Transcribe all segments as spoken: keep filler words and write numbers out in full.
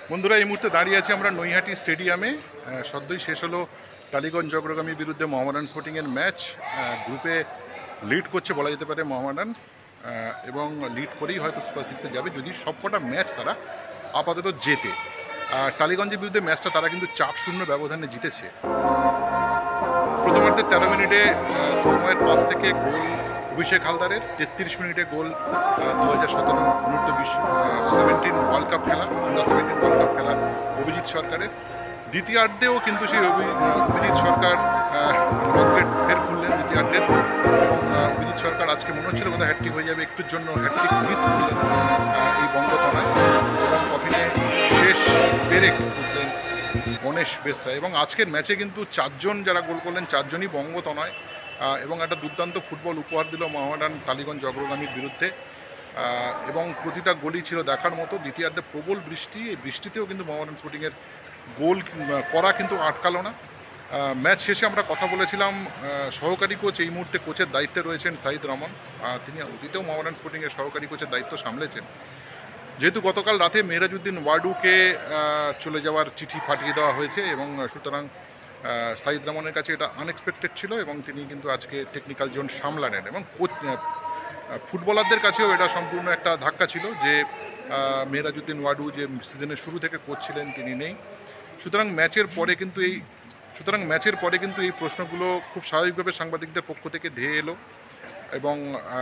বন্ধুরা এই মুহূর্তে দাঁড়িয়ে আছি আমরা নৈহাটি স্টেডিয়ামে। সদ্যই শেষ হলো টালিগঞ্জ অগ্রগামীর বিরুদ্ধে মোহামেডান স্পোর্টিংয়ের ম্যাচ। গ্রুপে লিড করছে বলা যেতে পারে মোহামেডান, এবং লিড করেই হয়তো সুপার সিক্সে যাবে যদি সবকটা ম্যাচ তারা আপাতত জেতে। টালিগঞ্জের বিরুদ্ধে ম্যাচটা তারা কিন্তু চার শূন্য ব্যবধানে জিতেছে। প্রথমার্ধে তেরো মিনিটে তন্ময়ের পাস থেকে গোল অভিষেক হালদারের, তেত্রিশ মিনিটে গোল দু হাজার সতেরো অনূর্ধ্ব বিশ্ব সেভেন্টিন ওয়ার্ল্ড কাপ খেলা আন্ডার সেভেন্টিন ওয়ার্ল্ড কাপ খেলা অভিজিৎ সরকারের। দ্বিতীয়ার্ধেও কিন্তু সেই অভিজিৎ সরকার রকেট ফের খুললেন দ্বিতীয়ার্ধের, এবং অভিজিৎ সরকার আজকে মনে হচ্ছিল বোধহয় হ্যাটট্রিক হয়ে যাবে, একটুর জন্য হ্যাটট্রিক মিস করলেন এই বঙ্গতনায়, এবং কফিনে শেষ পেরেক করলেন গণেশ বেসরা। এবং আজকের ম্যাচে কিন্তু চারজন যারা গোল করলেন চারজনই বঙ্গতনয়, এবং একটা দুর্দান্ত ফুটবল উপহার দিল মোহামেডান টালিগঞ্জ অগ্রগামীর বিরুদ্ধে, এবং প্রতিটা গোলই ছিল দেখার মতো। দ্বিতীয়ার্ধে প্রবল বৃষ্টি, এই বৃষ্টিতেও কিন্তু মোহামেডান স্পোর্টিংয়ের গোল করা কিন্তু আটকালো না। ম্যাচ শেষে আমরা কথা বলেছিলাম, সহকারী কোচ এই মুহূর্তে কোচের দায়িত্বে রয়েছেন সাইদ রমন, তিনি অতীতেও মোহামেডান স্পোর্টিংয়ের সহকারী কোচের দায়িত্ব সামলেছেন। যেহেতু গতকাল রাতে মেহরাজউদ্দিন ওয়াডুকে চলে যাওয়ার চিঠি পাঠিয়ে দেওয়া হয়েছে, এবং সুতরাং সাইদ রমনের কাছে এটা আনএক্সপেক্টেড ছিল, এবং তিনি কিন্তু আজকে টেকনিক্যাল জোন সামলানেন। এবং কোচ ফুটবলারদের কাছেও এটা সম্পূর্ণ একটা ধাক্কা ছিল যে মেহরাজউদ্দিন ওয়াডু যে সিজনের শুরু থেকে কোচ ছিলেন তিনি নেই। সুতরাং ম্যাচের পরে কিন্তু এই সুতরাং ম্যাচের পরে কিন্তু এই প্রশ্নগুলো খুব স্বাভাবিকভাবে সাংবাদিকদের পক্ষ থেকে ধেয়ে এলো, এবং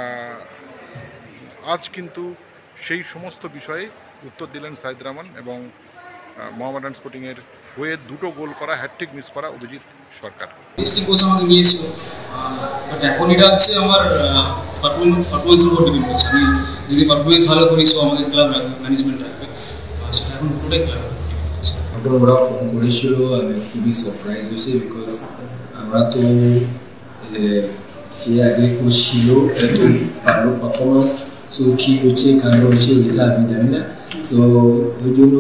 আজ কিন্তু সেই সমস্ত বিষয়ে উত্তর দিলেন সাইদ রহমান, এবং মোহামেডান স্পোর্টিংয়ের হয়ে দুটো গোল করা হ্যাটট্রিক মিস করা অভিজিৎ সরকার। কোচ আমাকে নিয়েছিল, বাট এখন এটা হচ্ছে আমার পারফরমেন্সের উপর ডিপেন্ড করছে। আমি যদি পারফরমেন্স ভালো করি সো আমাকে ক্লাব রাখবে, ম্যানেজমেন্ট রাখবে, সেটা এখন পুরোটাই ক্লাব। এখন ওরা ফোন করেছিল, আমি খুবই সারপ্রাইজ হয়েছে, বিকজ আমরা তো সে আগে কোচ ছিল, এত ভালো পারফরমেন্স, সো কী হচ্ছে কাণ্ড হচ্ছে যেটা আমি জানি না। সো ওই জন্য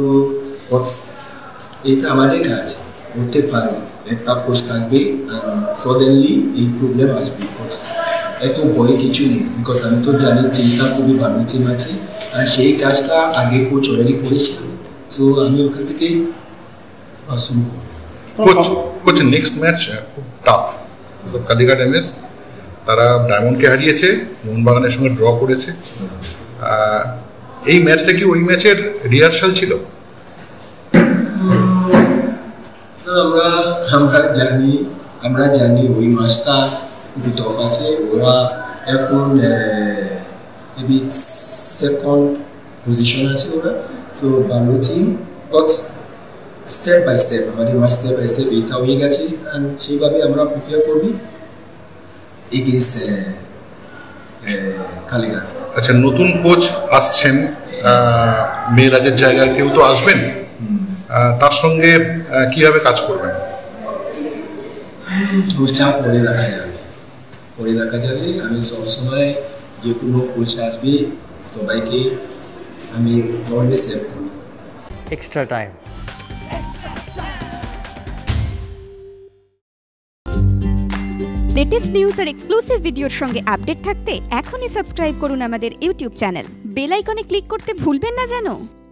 এটা আমাদের কাজ করতে পারে, একটা কোচ থাকবে সডেনলি এই প্রবলেম আসবে, এত ভয় কিছু নেই, বিকজ আমি তো জানি টিমটা খুবই ভালো টিম আছে, আর সেই কাজটা আগে কোচ অলরেডি করেছিল। সো আমি ওখান থেকে শুরু কোচ কোচ নেক্সট ম্যাচ খুব টাফ। কালীঘাট এম এস তারা ডায়মন্ডকে হারিয়েছে, মোহনবাগানের সঙ্গে ড্র করেছে। এই ম্যাচটা কি ওই ম্যাচের রিহার্সাল ছিল? আমরা আমরা জানি আমরা জানি ওই ম্যাচটা খুবই টফ আছে। ওরা এখন মেবি সেকেন্ড পজিশন আছে ওরা, তো ভালো team, but step by step আমাদের ম্যাচ স্টেপ বাই স্টেপ এটা হয়ে গেছে, অ্যান্ড সেইভাবে আমরা প্রিপেয়ার করবি এগেইনস্ট কালীঘাট। আচ্ছা, নতুন কোচ আসছেন, মেয়েরাজের জায়গায় কেউ তো আসবেন, তার সঙ্গে কিভাবে কাজ করবেন? ওইটা পরে রাখা যাবে পরে রাখা যাবে আমি সবসময় যে কোনো কোচ আসবে সবাইকে আমি অলওয়েজ সেভ করি। Extra time. লেটেস্ট নিউজ আর এক্সক্লুসিভ ভিডিওর সঙ্গে আপডেট থাকতে এখনই সাবস্ক্রাইব করুন আমাদের ইউটিউব চ্যানেল। বেল আইকনে ক্লিক করতে ভুলবেন না যেন।